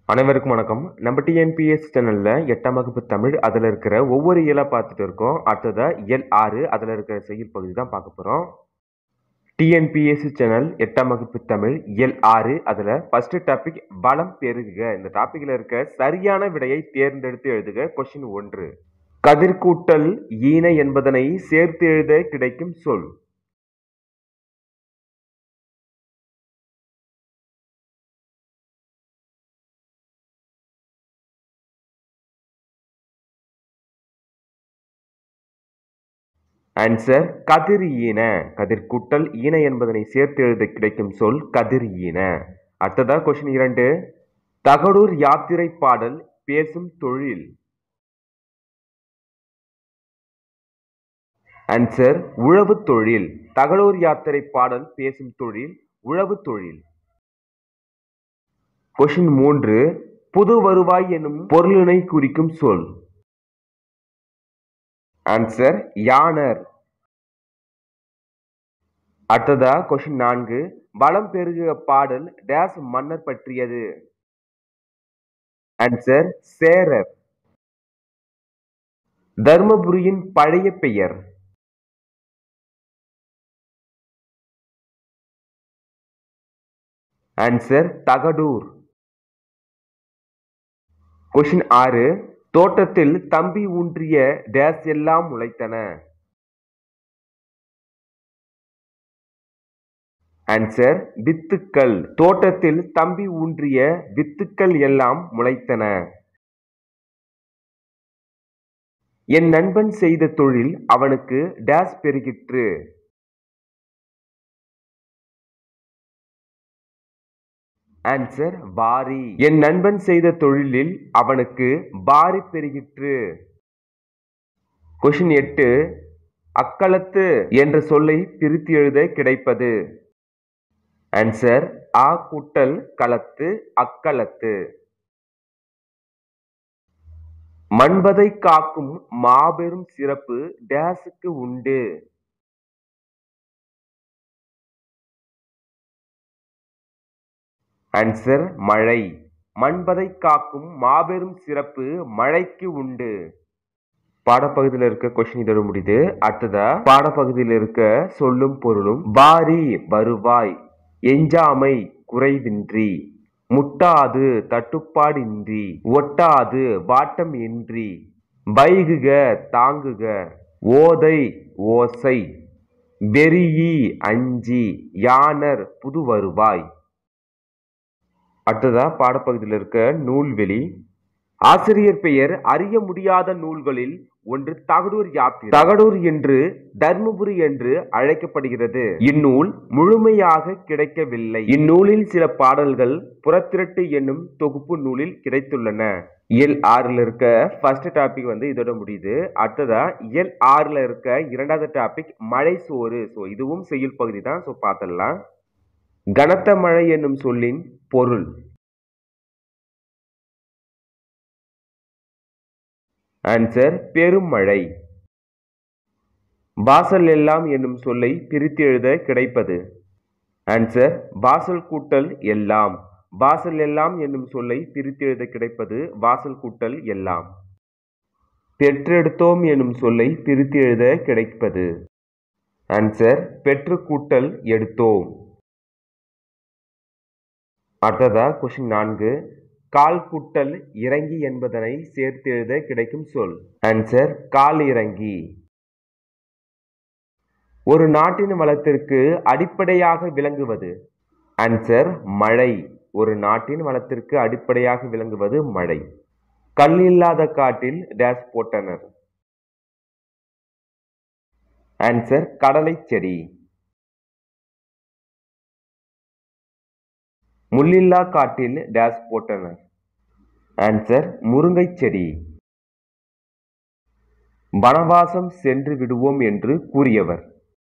அனைவருக்கும் வணக்கம். நம்ம டிஎன்பிஎஸ்சி சேனல்ல 8ஆம் வகுப்பு தமிழ் அதுல இருக்கிற ஒவ்வொரு இயலா பார்த்துட்டு இருக்கோம். அடுத்ததா இயல் 6 அதுல இருக்கிற செய்யுள் பகுதி தான் பார்க்க போறோம். டிஎன்பிஎஸ்சி சேனல் 8ஆம் வகுப்பு தமிழ் இயல் 6 அதுல ஃபர்ஸ்ட் டாபிக் வளம் பெருகுக. இந்த டாபிக்ல இருக்க சரியான விடையை தேர்ந்தெடுத்து எழுதுக. கொஸ்டின் 1. கதிர்கூட்டல் ஈன என்பதனை சேர்த்து எழுத கிடைக்கும் சொல். ஆன்சர் கதிர் ஈன. கதிர்கூட்டல் ஈன என்பதனை சேர்த்து எழுத கிடைக்கும் சொல் கதிர் ஈன. அடுத்ததா கொஸ்டின் 2. தகடூர் யாத்திரை பாடல் பேசும் தொழில். ஆன்சர் உழவு தொழில். தகடூர் யாத்திரை பாடல் பேசும் தொழில் உழவு தொழில். கொஸ்டின் 3. புது வருவாய் எனும் பொருளினை குறிக்கும் சொல். ஆன்சர் யானர். அடுத்ததா கொஸ்டின் 4. வளம் பெருகுக பாடல் டேஸ் மன்னர் பற்றியது. ஆன்சர் சேரர். தர்மபுரியின் பழைய பெயர். ஆன்சர் தகடூர். கொஸ்டின் 6. தோட்டத்தில் தம்பி ஊன்றிய டேஸ் எல்லாம் முளைத்தன. ஆன்சர் வித்துக்கள். தோட்டத்தில் தம்பி ஊன்றிய வித்துக்கள் எல்லாம் முளைத்தன. என் நண்பன் செய்த தொழில் அவனுக்கு டேஸ் பெருகிற்று. ஆன்சர் வாரி. என் நண்பன் செய்த தொழிலில் அவனுக்கு வாரி பெருகிற்று. கொஸ்டின் 8. அக்களத்து என்ற சொல்லை பிரித்து எழுத கிடைப்பது. ஆன்சர் ஆ கூட்டல் களத்து அக்களத்து. மண்பதை காக்கும் மாபெரும் சிறப்பு டேஸுக்கு உண்டு. ஆன்சர் மழை. மண்பதை காக்கும் மாபெரும் சிறப்பு மழைக்கு உண்டு. பாடப்பகுதியில் இருக்க கொஸ்டின் இதோட முடியுது. அடுத்ததா பாடப்பகுதியில் இருக்க சொல்லும் பொருளும். வாரி வருவாய், எஞ்சாமை குறைவின்றி, முட்டாது தட்டுப்பாடின்றி, ஒட்டாது வாட்டம் இன்றி, வைகுக தாங்குக, ஓதை ஓசை, வெறியி அஞ்சி, யானர் புது வருவாய். அடுத்ததா பாடப்பகுதியில் இருக்க நூல்வெளி. ஆசிரியர் பெயர் அறிய முடியாத நூல்களில் ஒன்று தகடூர் யாத்திரை. தகடூர் என்று தர்மபுரி என்று அழைக்கப்படுகிறது. இந்நூல் முழுமையாக கிடைக்கவில்லை. இந்நூலில் சில பாடல்கள் புறத்திரட்டு என்னும் தொகுப்பு நூலில் கிடைத்துள்ளன. இயல் 6ல இருக்க ஃபர்ஸ்ட் டாபிக் இதோட முடியுது. அடுத்ததா இயல் 6ல இருக்க இரண்டாவது டாபிக் மழை சோறு. இதுவும் செய்யுள் பகுதி தான். பார்த்துடலாம். கனத்த மழை என்னும் சொல்லின் பொருள். ஆன்சர் பெருமழை. வாசல் எல்லாம் என்னும் சொல்லை பிரித்து எழுத கிடைப்பது. ஆன்சர் வாசல் கூட்டல் எல்லாம். வாசல் எல்லாம் என்னும் சொல்லை பிரித்து எழுத கிடைப்பது வாசல் கூட்டல் எல்லாம். பெற்றெடுத்தோம் என்னும் சொல்லை பிரித்து எழுத கிடைப்பது. ஆன்சர் பெற்று கூட்டல் எடுத்தோம். அடுத்ததா கொஸ்டின் 4. கால் கூட்டல் இறங்கி என்பதனை சேர்த்து எழுத கிடைக்கும் சொல். ஆன்சர் கால் இறங்கி. ஒரு நாட்டின் வளத்திற்கு அடிப்படையாக விளங்குவது. ஆன்சர் மழை. ஒரு நாட்டின் வளத்திற்கு அடிப்படையாக விளங்குவது மழை. கல் இல்லாத காட்டில் டேஸ் போட்டனர். ஆன்சர் கடலை செடி. முள்ளில்லா காட்டில் டேஸ் போட்டனர். ஆன்சர் முருங்கை செடி. வனவாசம் சென்று விடுவோம் என்று கூறியவர்.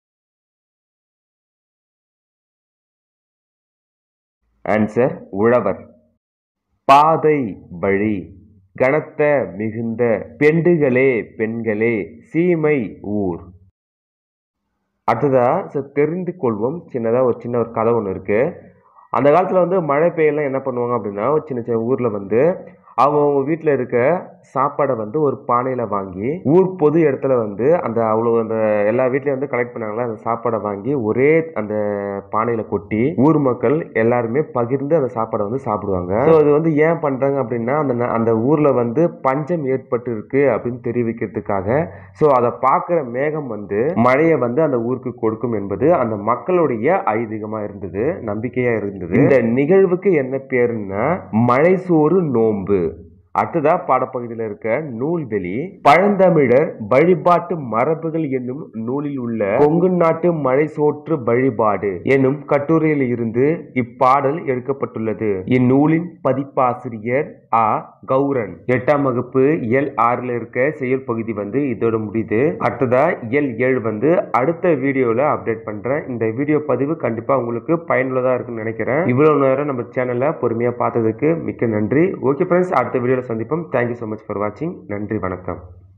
ஆன்சர் உழவர். பாதை வழி, கனத்த மிகுந்த, பெண்டுகளே பெண்களே, சீமை ஊர். அடுத்ததா தெரிந்து கொள்வோம். சின்ன ஒரு கதை ஒன்று இருக்கு. அந்த காலத்துல வந்து மழை பெய்யலாம் என்ன பண்ணுவாங்க அப்படின்னா, ஒரு சின்ன சின்ன ஊர்ல வந்து அவங்க வீட்டுல இருக்க சாப்பாடை வந்து ஒரு பானையில வாங்கி ஊர் பொது இடத்துல வந்து அந்த அவ்வளவு அந்த எல்லா வீட்லயும் வந்து கலெக்ட் பண்ணாங்களா அந்த சாப்பாடை வாங்கி ஒரே அந்த பானையில கொட்டி ஊர் மக்கள் எல்லாருமே பகிர்ந்து அந்த சாப்பாடை வந்து சாப்பிடுவாங்க. அது வந்து ஏன் பண்றாங்க அப்படின்னா அந்த ஊர்ல வந்து பஞ்சம் ஏற்பட்டு இருக்கு அப்படின்னு தெரிவிக்கிறதுக்காக. சோ அதை பார்க்கிற மேகம் வந்து மழையை வந்து அந்த ஊருக்கு கொடுக்கும் என்பது அந்த மக்களுடைய ஐதீகமா இருந்தது, நம்பிக்கையா இருந்தது. இந்த நிகழ்வுக்கு என்ன பேருன்னா மழை சோறு நோன்பு. அடுத்ததா பாடப்பகுதியில் இருக்க நூல்வெளி. பழந்தமிழர் வழிபாட்டு மரபுகள் என்னும் நூலில் உள்ள கொங்கு நாட்டு மழை சோற்று வழிபாடு என்னும் கட்டுரையில் இருந்து இப்பாடல் எடுக்கப்பட்டுள்ளது. இந்நூலின் பதிப்பாசிரியர் ஆ கௌரன். 8ஆம் வகுப்பு இயல் 6ல இருக்க செயல் பகுதி வந்து இதோட முடியுது. அடுத்ததா இயல் 7 வந்து அடுத்த வீடியோல அப்டேட் பண்றேன். இந்த வீடியோ பதிவு கண்டிப்பா உங்களுக்கு பயனுள்ளதா இருக்குன்னு நினைக்கிறேன். இவ்வளவு நேரம் நம்ம சேனலை பொறுமையா பார்த்ததுக்கு மிக்க நன்றி. ஓகே ஃப்ரெண்ட்ஸ், அடுத்த வீடியோல சந்திப்போம். Thank you so much for watching. நன்றி, வணக்கம்.